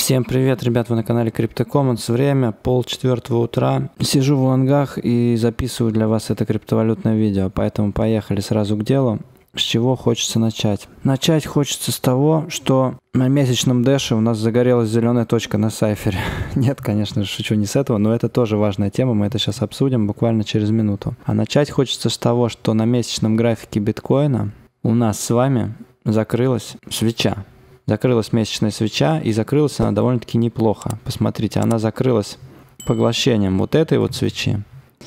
Всем привет, ребят, вы на канале CryptoCommons. Время 3:30 утра. Сижу в лонгах и записываю для вас это криптовалютное видео, поэтому поехали сразу к делу. С чего хочется начать? Начать хочется с того, что на месячном дэше у нас загорелась зеленая точка на сайфере. Нет, конечно же, шучу не с этого, но это тоже важная тема, мы это сейчас обсудим буквально через минуту. А начать хочется с того, что на месячном графике биткоина у нас с вами закрылась свеча. Закрылась месячная свеча, и закрылась она довольно-таки неплохо. Посмотрите, она закрылась поглощением вот этой вот свечи.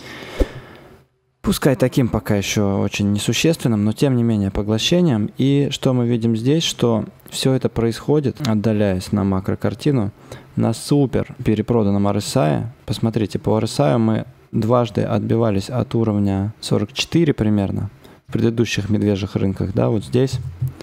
Пускай таким пока еще очень несущественным, но тем не менее поглощением. И что мы видим здесь, что все это происходит, отдаляясь на макрокартину, на супер перепроданном RSI. Посмотрите, по RSI мы дважды отбивались от уровня 44 примерно в предыдущих медвежьих рынках, да, вот здесь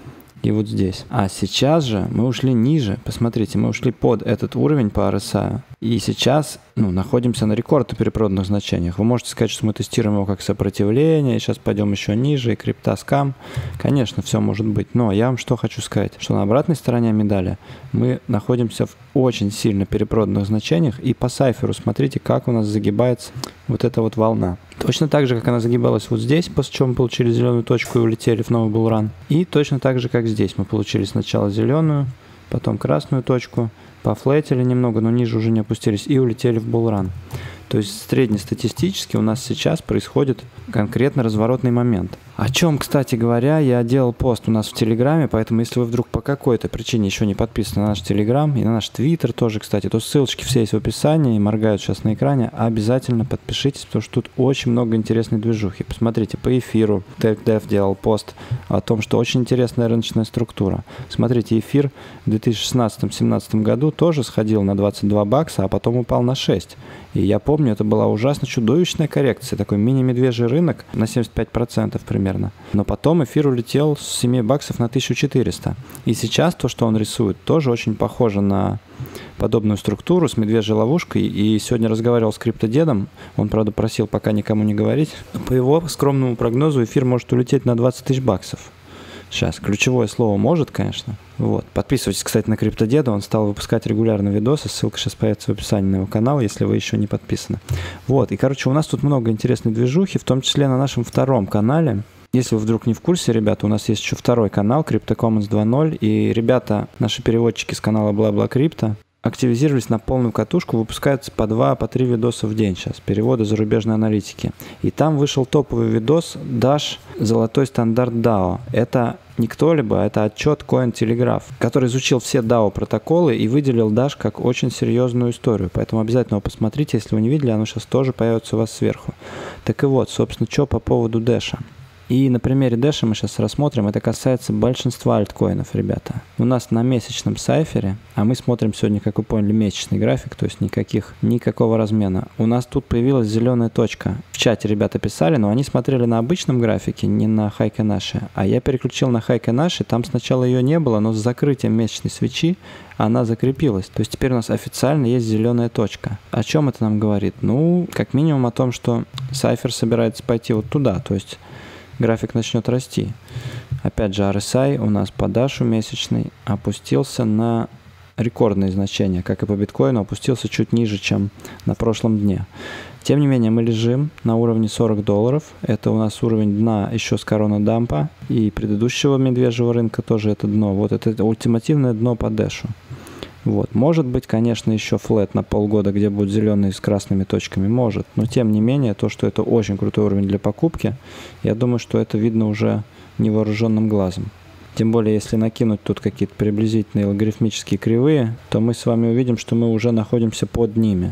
и вот здесь. А сейчас же мы ушли ниже. Посмотрите, мы ушли под этот уровень по RSI. И сейчас находимся на рекордно перепроданных значениях. Вы можете сказать, что мы тестируем его как сопротивление, сейчас пойдем еще ниже, и криптоскам. Конечно, все может быть. Но я вам что хочу сказать, что на обратной стороне медали мы находимся в очень сильно перепроданных значениях. И по сайферу смотрите, как у нас загибается вот эта вот волна. Точно так же, как она загибалась вот здесь, после чего мы получили зеленую точку и улетели в новый булран. И точно так же, как здесь. Мы получили сначала зеленую, потом красную точку, пофлетили немного, но ниже уже не опустились и улетели в булран. То есть среднестатистически у нас сейчас происходит конкретно разворотный момент. О чем, кстати говоря, я делал пост у нас в Телеграме, поэтому если вы вдруг по какой-то причине еще не подписаны на наш Телеграм и на наш Твиттер тоже, кстати, то ссылочки все есть в описании, моргают сейчас на экране, обязательно подпишитесь, потому что тут очень много интересной движухи. Посмотрите, по эфиру TechDev делал пост о том, что очень интересная рыночная структура. Смотрите, эфир в 2016-2017 году тоже сходил на 22 бакса, а потом упал на 6. И я помню, это была ужасно чудовищная коррекция, такой мини-медвежий рынок на 75% примерно. Но потом эфир улетел с 7 баксов на 1400. И сейчас то, что он рисует, тоже очень похоже на подобную структуру с медвежьей ловушкой. И сегодня разговаривал с криптодедом, он, правда, просил пока никому не говорить. По его скромному прогнозу эфир может улететь на 20 тысяч баксов. Сейчас, ключевое слово «может», конечно. Вот. Подписывайтесь, кстати, на Криптодеда, он стал выпускать регулярно видосы, ссылка сейчас появится в описании на его канал, если вы еще не подписаны. Вот, и, короче, у нас тут много интересной движухи, в том числе на нашем втором канале. Если вы вдруг не в курсе, ребята, у нас есть еще второй канал, CryptoCommons 2.0, и ребята, наши переводчики с канала BlaBlaCrypto, активизировались на полную катушку, выпускаются по 2-3 видоса в день сейчас, переводы зарубежной аналитики. И там вышел топовый видос Dash «Золотой стандарт DAO». Это не кто-либо, это отчет Cointelegraph, который изучил все DAO протоколы и выделил Dash как очень серьезную историю. Поэтому обязательно его посмотрите, если вы не видели, оно сейчас тоже появится у вас сверху. Так и вот, собственно, что по поводу Dash. И на примере Dash мы сейчас рассмотрим, это касается большинства альткоинов, ребята. У нас на месячном сайфере, а мы смотрим сегодня, как вы поняли, месячный график, то есть никакого размена. У нас тут появилась зеленая точка. В чате ребята писали, но они смотрели на обычном графике, не на Heikin-Ashi. А я переключил на Heikin-Ashi, там сначала ее не было, но с закрытием месячной свечи она закрепилась. То есть теперь у нас официально есть зеленая точка. О чем это нам говорит? Ну, как минимум о том, что сайфер собирается пойти вот туда, то есть график начнет расти. Опять же, RSI у нас по Dash месячный опустился на рекордные значения, как и по биткоину, опустился чуть ниже, чем на прошлом дне. Тем не менее, мы лежим на уровне $40. Это у нас уровень дна еще с коронадампа и предыдущего медвежьего рынка тоже это дно. Вот это ультимативное дно по Dash. Вот. Может быть, конечно, еще флэт на полгода, где будет зеленый с красными точками, может. Но тем не менее, то, что это очень крутой уровень для покупки, я думаю, что это видно уже невооруженным глазом. Тем более, если накинуть тут какие-то приблизительные логарифмические кривые, то мы с вами увидим, что мы уже находимся под ними.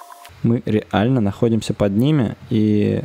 Мы реально находимся под ними, и,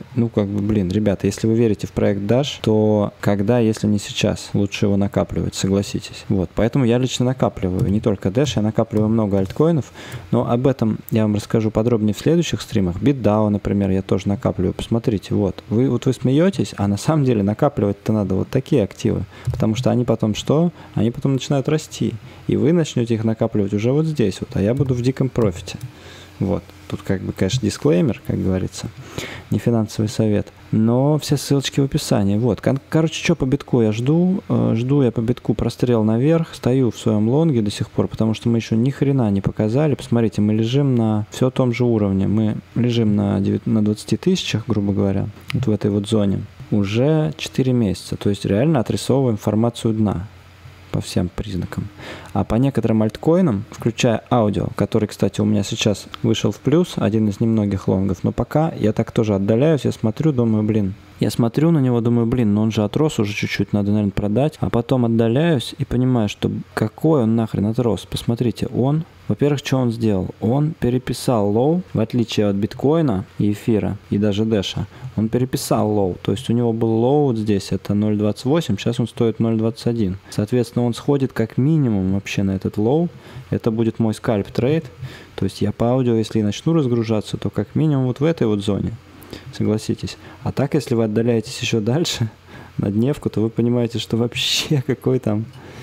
ребята, если вы верите в проект Dash, то когда, если не сейчас, лучше его накапливать, согласитесь. Вот, поэтому я лично накапливаю не только Dash, я накапливаю много альткоинов, но об этом я вам расскажу подробнее в следующих стримах. BitDAO, например, я тоже накапливаю, посмотрите, вот вы смеетесь, а на самом деле накапливать-то надо вот такие активы, потому что они потом что? Они потом начинают расти, и вы начнете их накапливать уже вот здесь вот, а я буду в диком профите. Вот. Тут конечно, дисклеймер, как говорится, не финансовый совет. но все ссылочки в описании. Вот, короче, что по битку я жду? Жду я по битку прострел наверх, стою в своем лонге до сих пор, потому что мы еще ни хрена не показали. Посмотрите, мы лежим на все том же уровне. Мы лежим на 20 тысячах, грубо говоря, вот в этой вот зоне. Уже 4 месяца. То есть реально отрисовываем формацию дна по всем признакам. А по некоторым альткоинам, включая аудио, который, кстати, у меня сейчас вышел в плюс, один из немногих лонгов, но пока я так тоже отдаляюсь, я смотрю, думаю, блин. Я смотрю на него, думаю, блин, но он же отрос уже чуть-чуть, надо, наверное, продать. А потом отдаляюсь и понимаю, что какой он нахрен отрос. Посмотрите, он, во-первых, что он сделал? Он переписал лоу, в отличие от биткоина и эфира, и даже дэша. Он переписал лоу, то есть у него был лоу вот здесь, это 0.28, сейчас он стоит 0.21. Соответственно, он сходит как минимум вообще на этот лоу. Это будет мой скальп трейд. То есть я по аудио, если и начну разгружаться, то как минимум вот в этой вот зоне. Согласитесь. А так, если вы отдаляетесь еще дальше на дневку, то вы понимаете, что вообще какой там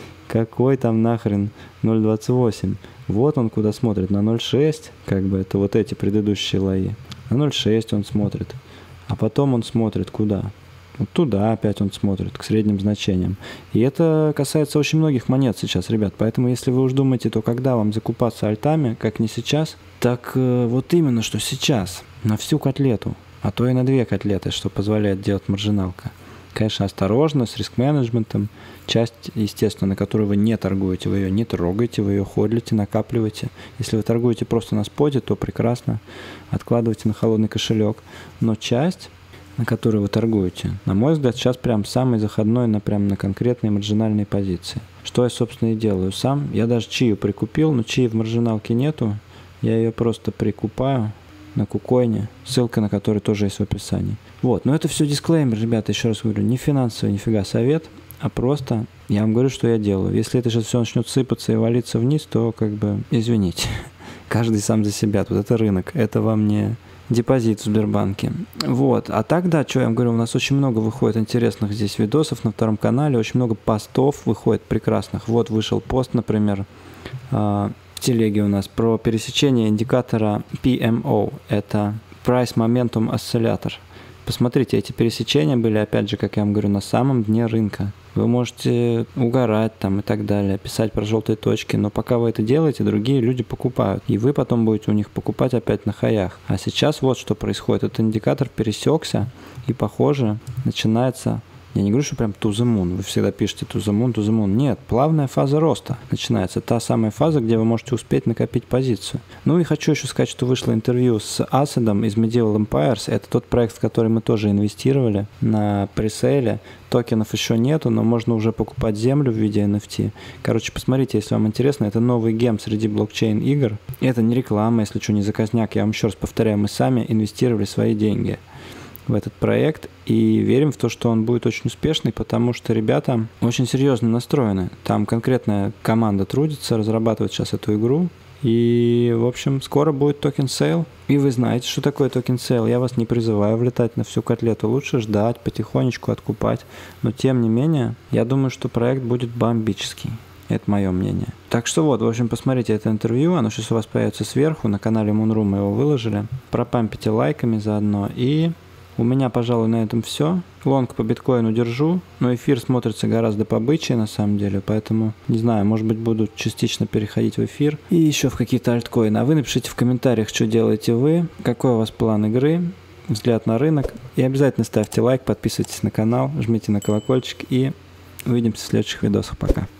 нахрен 0.28. Вот он куда смотрит, на 0.6, как бы это вот эти предыдущие лои. На 0.6 он смотрит. А потом он смотрит куда? Вот туда опять он смотрит, к средним значениям. И это касается очень многих монет сейчас, ребят. Поэтому, если вы уж думаете, то когда вам закупаться альтами, как не сейчас, так вот именно, что сейчас, на всю котлету, а то и на 2 котлеты, что позволяет делать маржиналка. Конечно, осторожно, с риск-менеджментом. Часть, естественно, на которой вы не торгуете, вы ее не трогаете, вы ее ходлите, накапливаете. Если вы торгуете просто на споте, то прекрасно, откладывайте на холодный кошелек. Но часть, на которой вы торгуете, на мой взгляд, сейчас прям самый заходной прям на конкретные маржинальные позиции. Что я, собственно, и делаю сам. Я даже чию прикупил, но чии в маржиналке нету. Я ее просто прикупаю на кукоине, ссылка на который тоже есть в описании. Вот, но это все дисклеймер, ребята, еще раз говорю, не финансовый, нифига совет, а просто я вам говорю, что я делаю. Если это сейчас все начнет сыпаться и валиться вниз, то как бы извините. Каждый сам за себя. Тут это рынок, это вам не депозит в Сбербанке. Вот, а так, да, что я вам говорю, у нас очень много выходит интересных здесь видосов на втором канале, очень много постов выходит прекрасных. Вот вышел пост, например, в телеге у нас про пересечение индикатора PMO, это Price Momentum Oscillator. Посмотрите, эти пересечения были, опять же, как я вам говорю, на самом дне рынка. Вы можете угорать там и так далее, писать про желтые точки, но пока вы это делаете, другие люди покупают. И вы потом будете у них покупать опять на хаях. А сейчас вот что происходит. Этот индикатор пересекся и, похоже, начинается... Я не говорю, что прям to the moon. Вы всегда пишете to the moon, to the moon. Нет, плавная фаза роста начинается. Та самая фаза, где вы можете успеть накопить позицию. Ну и хочу еще сказать, что вышло интервью с Асадом из Medieval Empires. Это тот проект, в который мы тоже инвестировали на пресейле. Токенов еще нету, но можно уже покупать землю в виде NFT. Короче, посмотрите, если вам интересно. Это новый гем среди блокчейн-игр. Это не реклама, если что, не заказняк. Я вам еще раз повторяю, мы сами инвестировали свои деньги в этот проект и верим в то, что он будет очень успешный, потому что ребята очень серьезно настроены. Там конкретная команда трудится, разрабатывает сейчас эту игру. И, в общем, скоро будет токен сейл. И вы знаете, что такое токен сейл. Я вас не призываю влетать на всю котлету. Лучше ждать, потихонечку откупать. Но, тем не менее, я думаю, что проект будет бомбический. Это мое мнение. Так что вот, в общем, посмотрите это интервью. Оно сейчас у вас появится сверху. На канале Moonroom мы его выложили. Пропампите лайками заодно. И у меня, пожалуй, на этом все. Лонг по биткоину держу, но эфир смотрится гораздо побычнее на самом деле, поэтому, не знаю, может быть, буду частично переходить в эфир и еще в какие-то альткоины. А вы напишите в комментариях, что делаете вы, какой у вас план игры, взгляд на рынок. И обязательно ставьте лайк, подписывайтесь на канал, жмите на колокольчик и увидимся в следующих видосах. Пока.